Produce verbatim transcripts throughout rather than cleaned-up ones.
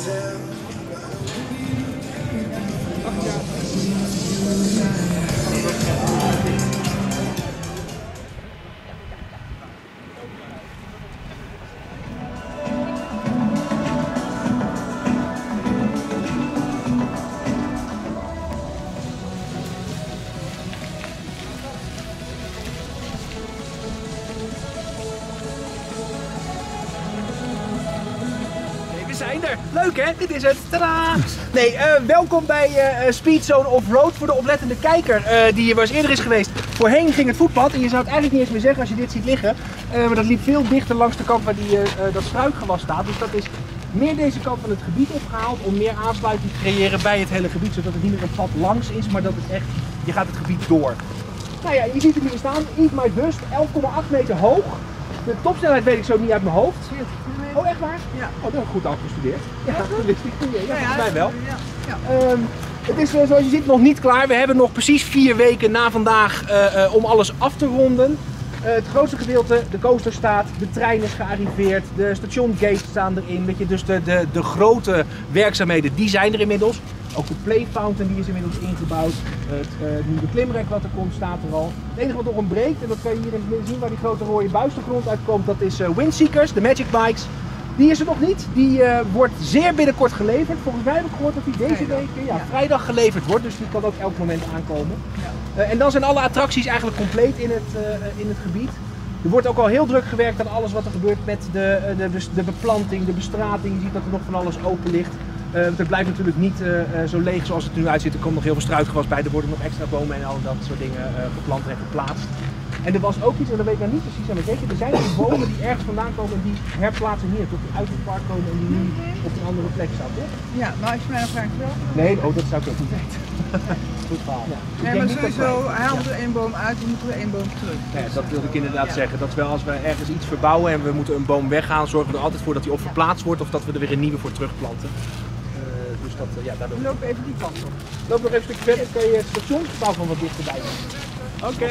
Leuk hè? Dit is het. Tadaa! Nee, uh, welkom bij uh, Speedzone Offroad voor de oplettende kijker uh, die was eerder is geweest. Voorheen ging het voetpad en je zou het eigenlijk niet eens meer zeggen als je dit ziet liggen. Uh, maar dat liep veel dichter langs de kant waar die, uh, dat struikgewas staat. Dus dat is meer deze kant van het gebied opgehaald om meer aansluiting te creëren bij het hele gebied. Zodat het niet meer een pad langs is, maar dat het echt, je gaat het gebied door. Nou ja, je ziet hem hier staan. Eat My Dust, elf komma acht meter hoog. De topsnelheid weet ik zo niet uit mijn hoofd. Oh, echt waar? Ja. Oh, dat heb ik goed afgestudeerd. Ja, dat wist ik niet. Ja, volgens mij wel. Ja, ja. Um, het is zoals je ziet nog niet klaar. We hebben nog precies vier weken na vandaag uh, uh, om alles af te ronden. Uh, het grootste gedeelte, de coaster staat, de trein is gearriveerd, de stationgates staan erin. Weet je, dus de, de, de grote werkzaamheden die zijn er inmiddels. Ook de play fountain die is inmiddels ingebouwd. Het uh, nieuwe klimrek wat er komt staat er al. Het enige wat nog ontbreekt, en dat kan je hier in het midden zien waar die grote rode buis de grond uitkomt, dat is uh, Windseekers, de Magic Bikes. Die is er nog niet. Die uh, wordt zeer binnenkort geleverd. Volgens mij heb ik gehoord dat die deze week ja, ja. vrijdag geleverd wordt. Dus die kan ook elk moment aankomen. Ja. Uh, en dan zijn alle attracties eigenlijk compleet in het, uh, in het gebied. Er wordt ook al heel druk gewerkt aan alles wat er gebeurt met de, de, de beplanting, de bestrating. Je ziet dat er nog van alles open ligt. Uh, het blijft natuurlijk niet uh, zo leeg zoals het er nu uitziet. Er komt nog heel veel struikgewas bij. Er worden nog extra bomen en al dat soort dingen uh, geplant en geplaatst. En er was ook iets, en dat weet ik nou niet precies aan, maar zeker, er zijn die bomen die ergens vandaan komen en die herplaatsen hier, tot die uit het park komen en die nu op een andere plek staan, toch? Ja, maar als je mij nog vraagt wel? Nee, oh, dat zou ik ook niet weten. Goed verhaal. Ja. Nee, maar sowieso, hij haalt er één boom uit, dan moeten we één boom terug. Ja, dat wilde ik inderdaad ja. zeggen, dat we als we ergens iets verbouwen en we moeten een boom weggaan, zorgen we er altijd voor dat die of verplaatst wordt of dat we er weer een nieuwe voor terugplanten. Uh, dus dat, uh, ja, daardoor... Loop even die kant op. Loop nog even een stukje verder, kan je het stationsgebouw van wat dichterbij doen. Oké. Okay.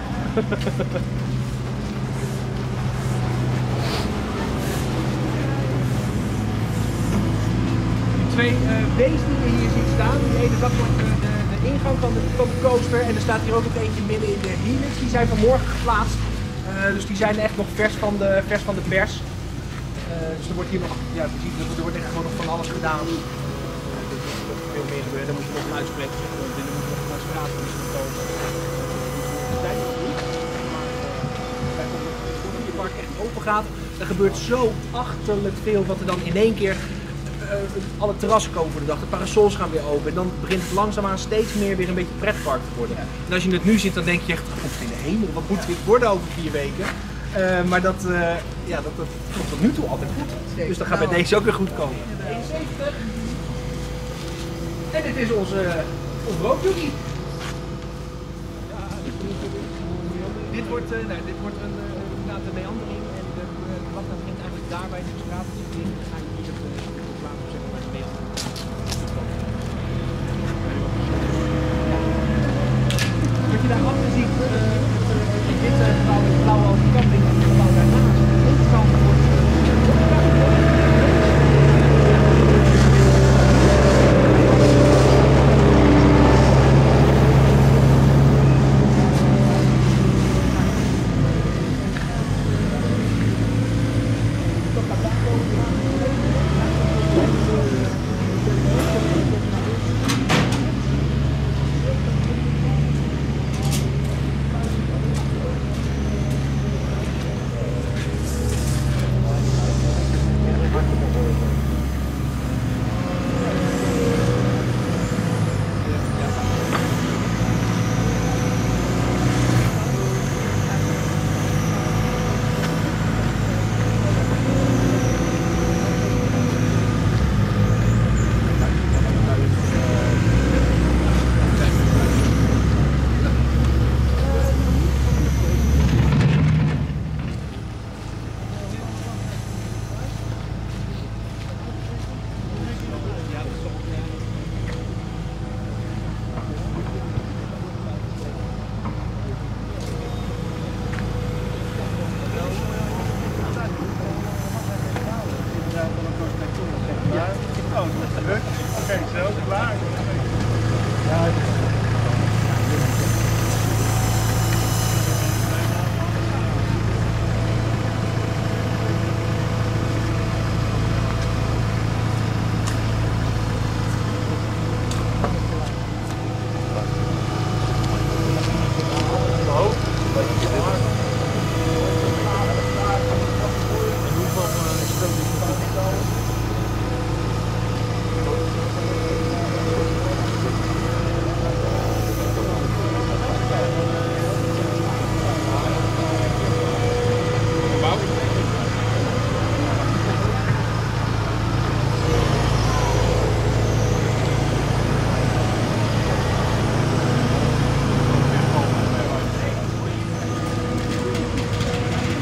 Twee uh, B's die je hier ziet staan. Die ene dat wordt de, de, de ingang van de, van de coaster en er staat hier ook nog eentje midden in de helix. Die zijn vanmorgen geplaatst. Uh, dus die zijn echt nog vers van de, vers van de pers. Uh, dus er wordt hier nog, ja, je ziet, er wordt echt gewoon nog van alles gedaan. Uh, er moet veel meer gebeuren. Daar moet je nog een uitspreken. Er moet nog een straat komen. We zijn er nog niet. Maar uh, voordat je park echt open gaat, er gebeurt zo achterlijk veel wat er dan in één keer. Uh, alle terrassen komen voor de dag, de parasols gaan weer open en dan begint het langzaamaan steeds meer weer een beetje pretpark te worden. Ja. En als je het nu ziet, dan denk je echt, God in de hemel, wat moet dit worden over vier weken? Uh, maar dat, uh, ja, dat, dat komt tot nu toe altijd goed. Zeker. Dus dan gaat bij deze ook weer goed komen. eenenzeventig. En dit is onze, onze roadjockey. Ja, dit wordt, uh, nou, dit wordt een, uh, een meandering en de, de wat begint eigenlijk daar bij de straat. Wat je daar achter ziet, uh, het witte gebouw met blauwe overkapping en het gebouw daarnaast, dit kan wordt toch gaat daar komen.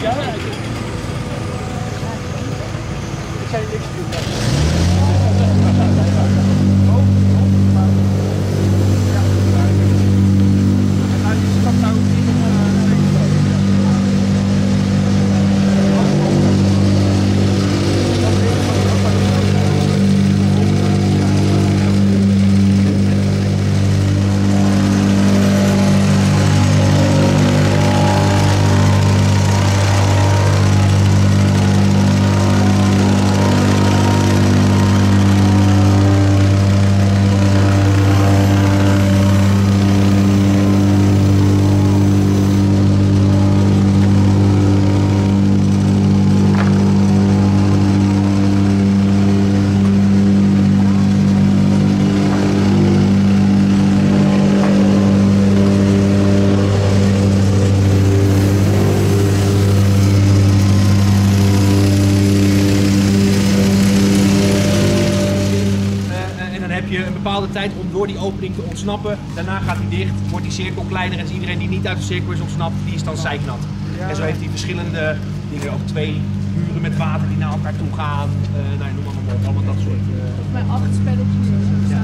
Ja, ik zei niks doen. Tijd om door die opening te ontsnappen. Daarna gaat hij dicht, wordt die cirkel kleiner en iedereen die niet uit de cirkel is ontsnapt, die is dan zeiknat. Ja. En zo heeft hij verschillende dingen, ook twee muren met water die naar elkaar toe gaan. Uh, nou, noem maar op, allemaal dat soort. Uh... Volgens mij acht spelletjes. Ja.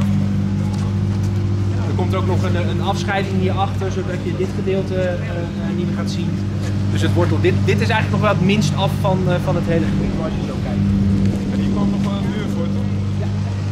Er komt ook nog een, een afscheiding hierachter, zodat je dit gedeelte uh, uh, niet meer gaat zien. Dus het wortel, dit, dit is eigenlijk nog wel het minst af van, uh, van het hele gebied, als je zo kijkt. En hier kwam nog wel een muur voor, toch? Ja.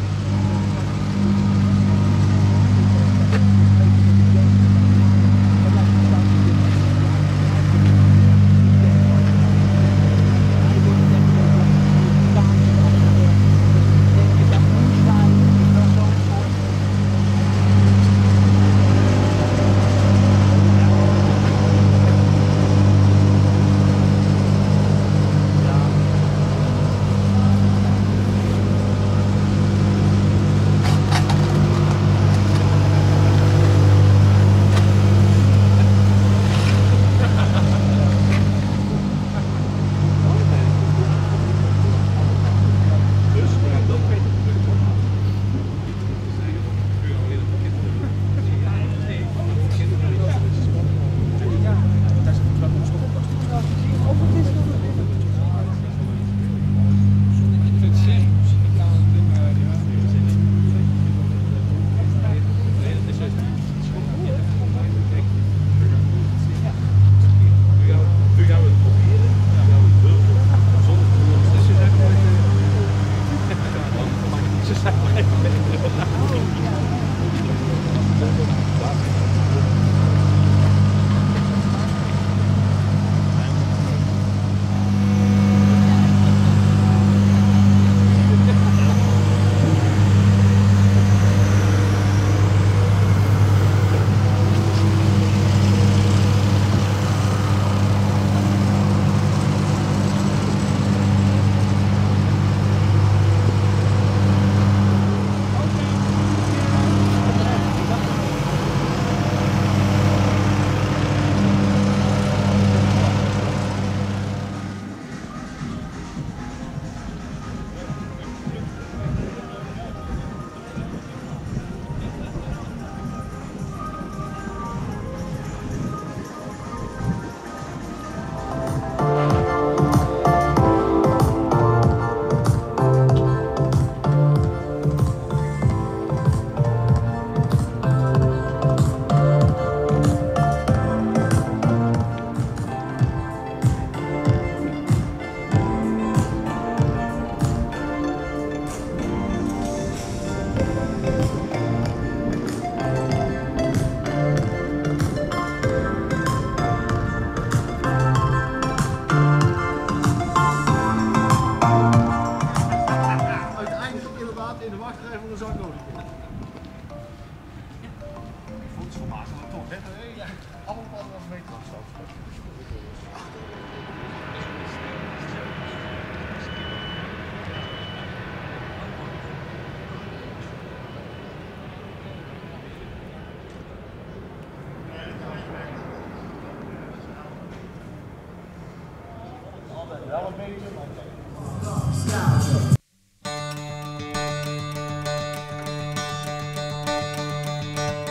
Wel een beetje, maar...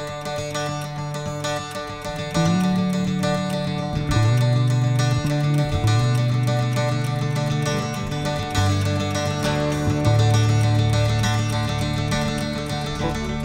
Thank Doei.